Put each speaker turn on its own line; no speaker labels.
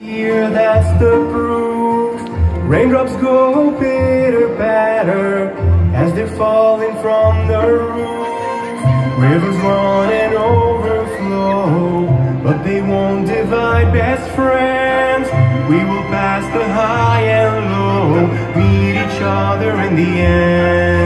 Here, that's the proof. Raindrops go pitter-patter as they're falling from the roof. Rivers run and overflow, but they won't divide best friends. We will pass the high and low, meet each other in the end.